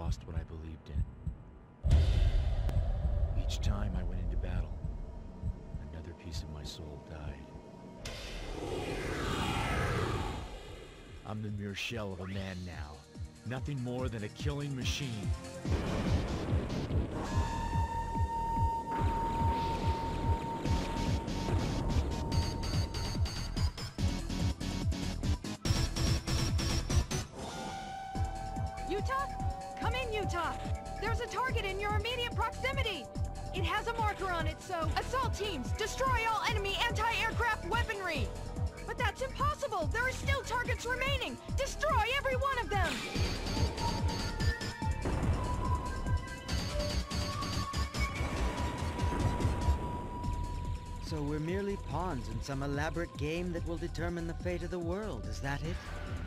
lost what I believed in. Each time I went into battle, another piece of my soul died. I'm the mere shell of a man now. Nothing more than a killing machine. Utah? Come in, Utah! There's a target in your immediate proximity! It has a marker on it, so assault teams, destroy all enemy anti-aircraft weaponry! But that's impossible! There are still targets remaining! Destroy every one of them! So we're merely pawns in some elaborate game that will determine the fate of the world, is that it?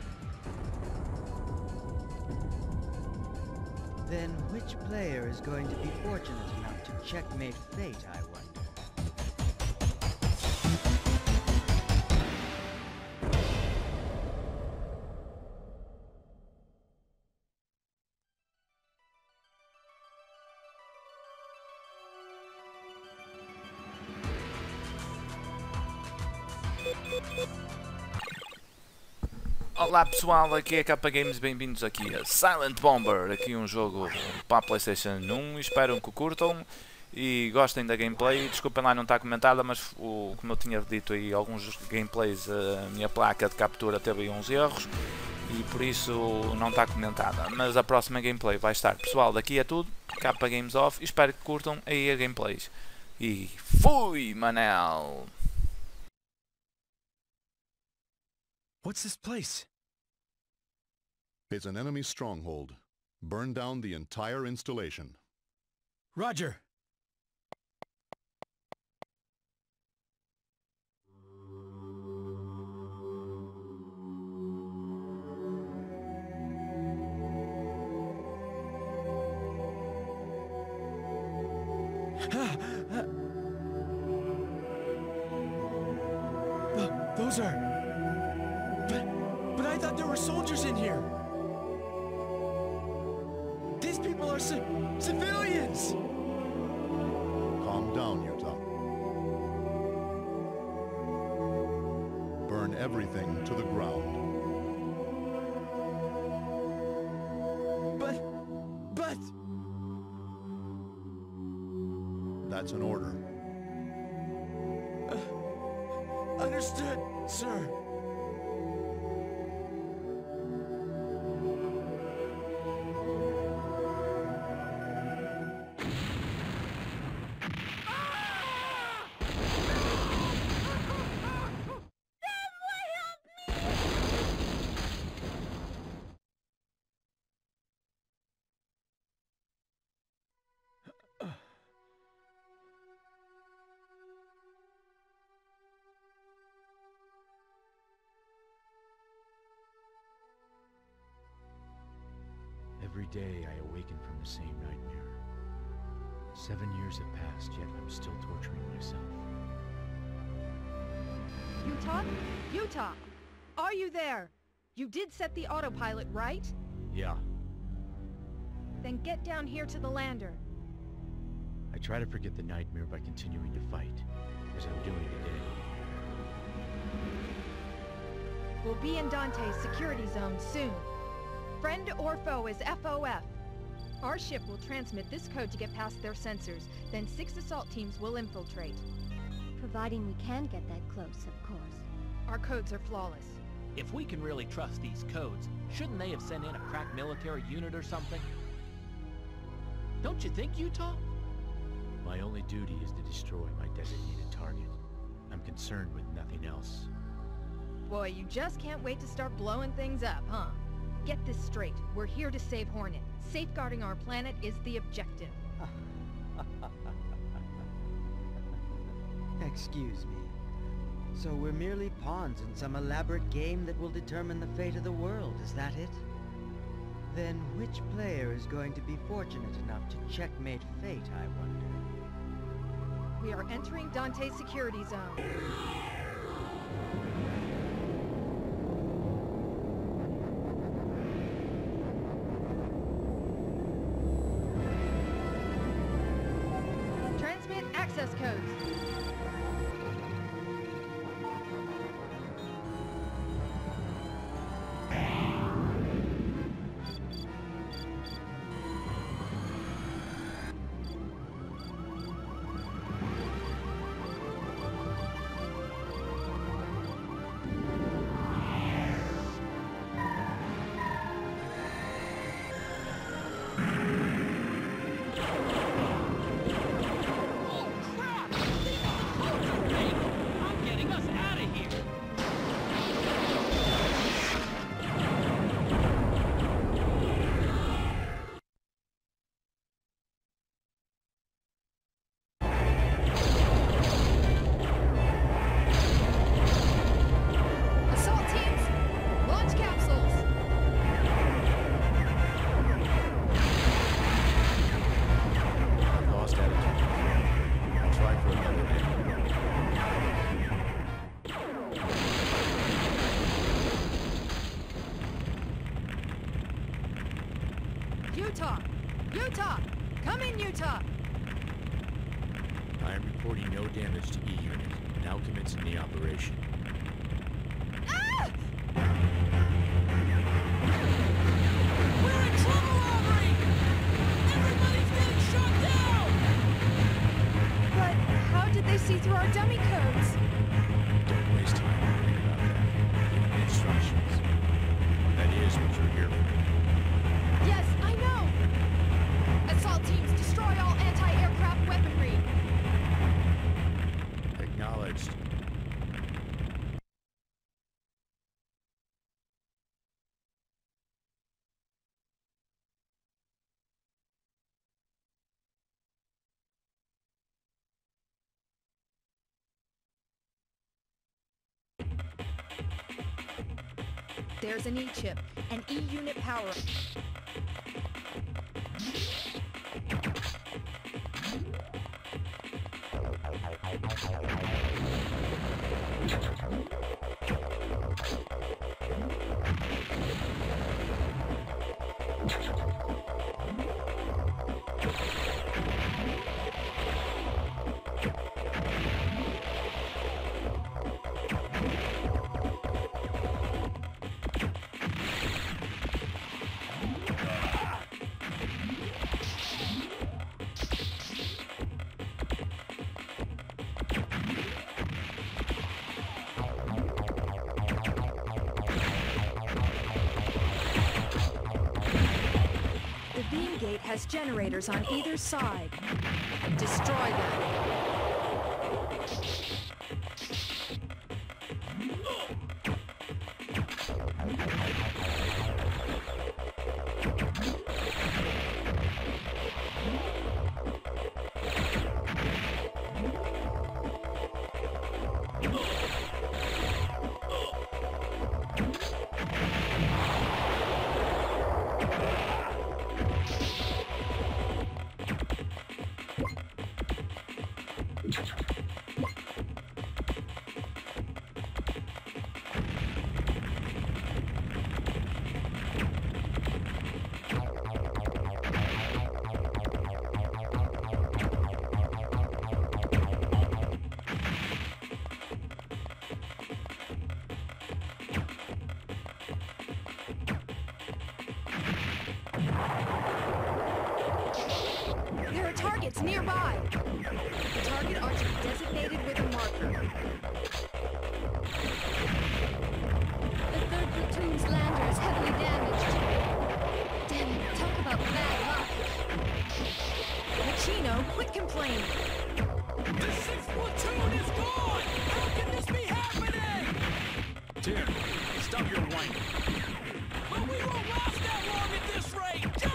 Then which player is going to be fortunate enough to checkmate fate, I wonder? Olá pessoal, aqui é a Capa Games, bem-vindos aqui a Silent Bomber, aqui um jogo para a Playstation 1, espero que o curtam e gostem da gameplay. Desculpem lá não estar comentada, mas como eu tinha dito aí, alguns gameplays, a minha placa de captura teve aí uns erros e por isso não está comentada, mas a próxima gameplay vai estar. Pessoal, daqui é tudo, Capa Games Off, espero que curtam aí a gameplays e fui, Manel! What's this place? It's an enemy stronghold. Burn down the entire installation. Roger! Those are... But I thought there were soldiers in here! These people are civilians! Calm down, Utah. Burn everything to the ground. But... That's an order. Understood, sir. Every day I awaken from the same nightmare. 7 years have passed, yet I'm still torturing myself. Utah? Utah! Are you there? You did set the autopilot, right? Yeah, Then get down here to the lander. I try to forget the nightmare by continuing to fight, as I'm doing today. We'll be in Dante's security zone soon. Friend or foe is FOF. Our ship will transmit this code to get past their sensors, then 6 assault teams will infiltrate. Providing we can get that close, of course. Our codes are flawless. If we can really trust these codes, shouldn't they have sent in a crack military unit or something? Don't you think, Utah? My only duty is to destroy my designated target. I'm concerned with nothing else. Boy, you just can't wait to start blowing things up, huh? Get this straight. We're here to save Hornet. Safeguarding our planet is the objective. Excuse me. So we're merely pawns in some elaborate game that will determine the fate of the world, is that it? Then which player is going to be fortunate enough to checkmate fate, I wonder? We are entering Dante's security zone. access codes. Utah! Utah! Come in, Utah! I am reporting no damage to E Unit. Now commencing the operation. Ah! We're in trouble, Aubrey! Everybody's getting shot down! But how did they see through our dummy codes? Don't waste time worrying about that. Give me instructions. That is what you're here for. Yes, I know! Assault teams, destroy all anti-aircraft weaponry! Acknowledged. There's an E-chip, an E-unit power. The beam gate has generators on either side. Destroy them. There are targets nearby. The target ought to be designated with a marker. The 3rd Platoon's lander is heavily damaged. Damn it, talk about bad luck. Machino, quit complaining. The 6th platoon is gone! How can this be happening? Tim, stop your whining. But we won't last that long at this rate! God!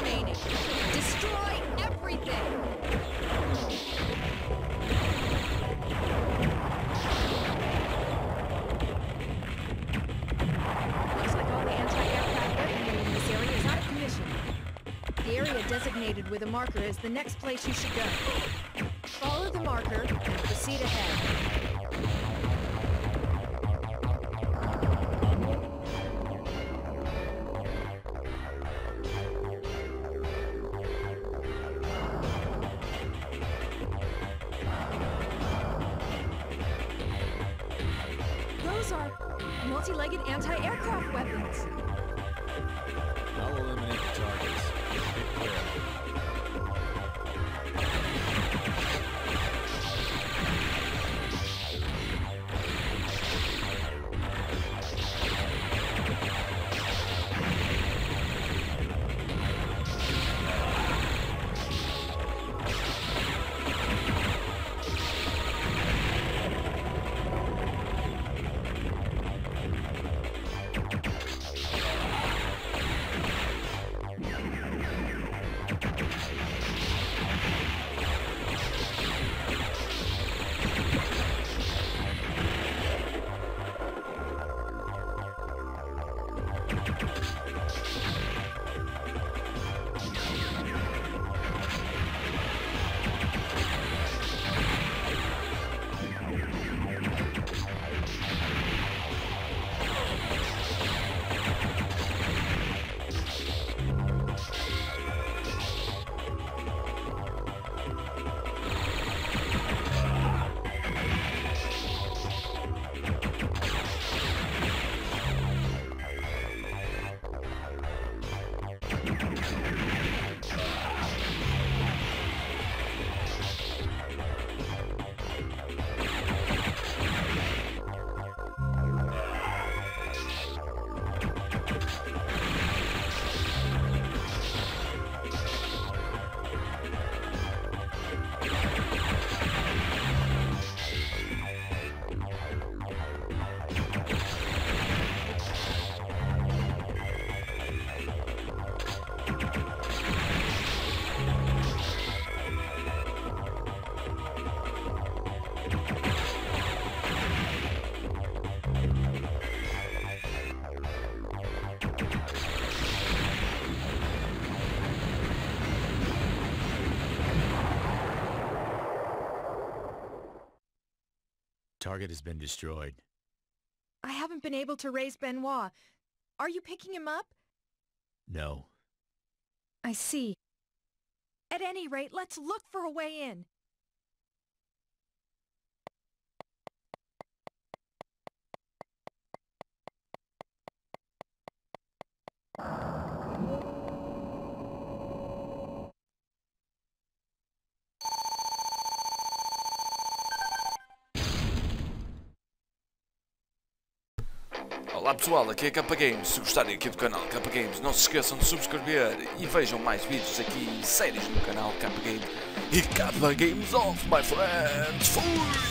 remaining. Destroy everything! Looks like all the anti-aircraft weaponry in this area is out of commission. The area designated with a marker is the next place you should go. Follow the marker and proceed ahead. Those are multi-legged anti-aircraft weapons. I'll eliminate the targets. Get clear. Target has been destroyed. I haven't been able to raise Benoit. Are you picking him up? No. I see. At any rate, let's look for a way in. Olá pessoal, aqui é Kappa Games. Se gostarem aqui do canal Kappa Games, não se esqueçam de subscrever e vejam mais vídeos aqui, séries no canal Kappa Games e Kappa Games Off, my friends. Fui!